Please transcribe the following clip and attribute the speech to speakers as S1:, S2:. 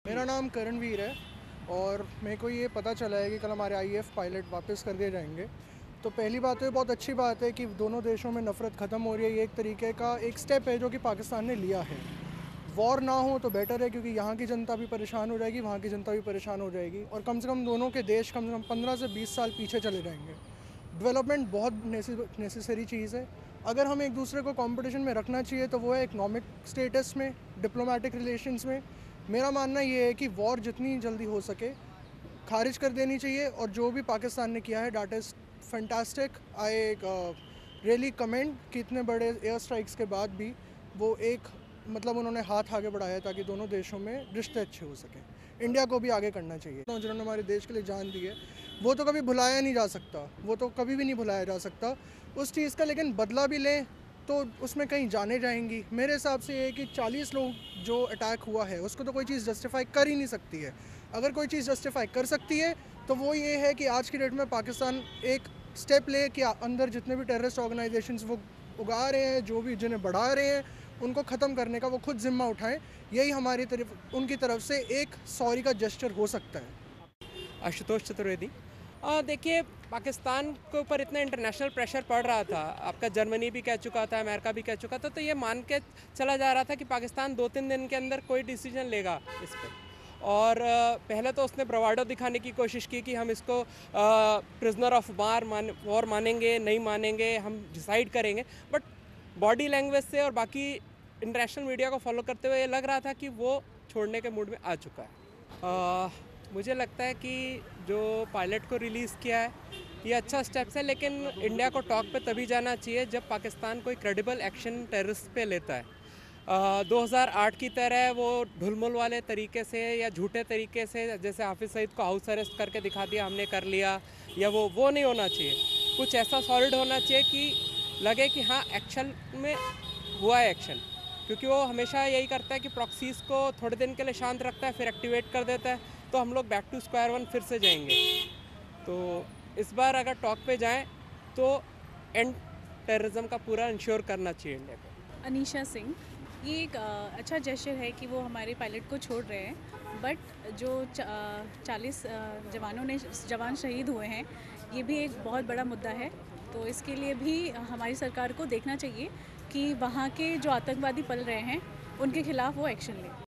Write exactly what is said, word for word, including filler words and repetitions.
S1: मेरा नाम करणवीर है और मेरे को ये पता चला है कि कल हमारे आई एफ पायलट वापस कर दिए जाएंगे। तो पहली बात तो ये बहुत अच्छी बात है कि दोनों देशों में नफ़रत ख़त्म हो रही है। ये एक तरीके का एक स्टेप है जो कि पाकिस्तान ने लिया है। वॉर ना हो तो बेटर है, क्योंकि यहाँ की जनता भी परेशान हो जाएगी, वहाँ की जनता भी परेशान हो जाएगी, और कम से कम दोनों के देश कम से कम पंद्रह से बीस साल पीछे चले जाएंगे। डेवलपमेंट बहुत नेसेसरी चीज़ है। अगर हम एक दूसरे को कंपटीशन में रखना चाहिए तो वो है इकनॉमिक स्टेटस में, डिप्लोमेटिक रिलेशंस में। मेरा मानना ये है कि वॉर जितनी जल्दी हो सके खारिज कर देनी चाहिए, और जो भी पाकिस्तान ने किया है that is fantastic. I really commend कि इतने बड़े एयर स्ट्राइक्स के बाद भी वो एक मतलब उन्होंने हाथ आगे बढ़ाया ताकि दोनों देशों में रिश्ते अच्छे हो सकें। इंडिया को भी आगे करना चाहिए। जिन्होंने हमारे देश के लिए जान दी है वो तो कभी भुलाया नहीं जा सकता, वो तो कभी भी नहीं भुलाया जा सकता उस चीज़ का, लेकिन बदला भी लें तो उसमें कहीं जाने जाएंगी। मेरे हिसाब से ये है कि चालीस लोग जो अटैक हुआ है उसको तो कोई चीज़ जस्टिफाई कर ही नहीं सकती है। अगर कोई चीज़ जस्टिफाई कर सकती है तो वो ये है कि आज की डेट में पाकिस्तान एक स्टेप ले कि अंदर जितने भी टेररिस्ट ऑर्गेनाइजेशंस वो उगा रहे हैं, जो भी जिन्हें बढ़ा रहे हैं, उनको ख़त्म करने का वो खुद ज़िम्मा उठाएं। यही हमारी तरफ उनकी तरफ से एक सॉरी का जेस्चर हो सकता है।
S2: आशुतोष चतुर्वेदी। अ, देखिए, पाकिस्तान के ऊपर इतना इंटरनेशनल प्रेशर पड़ रहा था, आपका जर्मनी भी कह चुका था, अमेरिका भी कह चुका था, तो ये मान के चला जा रहा था कि पाकिस्तान दो तीन दिन के अंदर कोई डिसीजन लेगा इस पे। और अ, पहले तो उसने ब्रवाडो दिखाने की कोशिश की कि हम इसको प्रिजनर ऑफ वार मान वॉर मानेंगे, नहीं मानेंगे, हम डिसाइड करेंगे। बट बॉडी लैंग्वेज से और बाकी इंटरनेशनल मीडिया को फॉलो करते हुए ये लग रहा था कि वो छोड़ने के मूड में आ चुका है। अ, मुझे लगता है कि जो पायलट को रिलीज़ किया है ये अच्छा स्टेप्स है, लेकिन इंडिया को टॉक पे तभी जाना चाहिए जब पाकिस्तान कोई क्रेडिबल एक्शन टेररिस्ट पे लेता है। आ, दो हज़ार आठ की तरह वो ढुलमुल वाले तरीके से या झूठे तरीके से, जैसे हाफिज़ सईद को हाउस अरेस्ट करके दिखा दिया हमने कर लिया, या वो वो नहीं होना चाहिए। कुछ ऐसा सॉलिड होना चाहिए कि लगे कि हाँ एक्शन में हुआ है एक्शन, क्योंकि वो हमेशा यही करता है कि प्रॉक्सीज़ को थोड़े दिन के लिए शांत रखता है, फिर एक्टिवेट कर देता है, तो हम लोग बैक टू स्क्वायर वन फिर से जाएंगे। तो इस बार अगर टॉक पे जाएं तो एंड टेररिज्म का पूरा इंश्योर करना चाहिए इंडिया को।
S3: अनीशा सिंह। ये एक अ, अच्छा जेस्चर है कि वो हमारे पायलट को छोड़ रहे हैं, बट जो चालीस जवानों ने जवान शहीद हुए हैं ये भी एक बहुत बड़ा मुद्दा है। तो इसके लिए भी हमारी सरकार को देखना चाहिए कि वहाँ के जो आतंकवादी पल रहे हैं उनके खिलाफ़ वो एक्शन लें।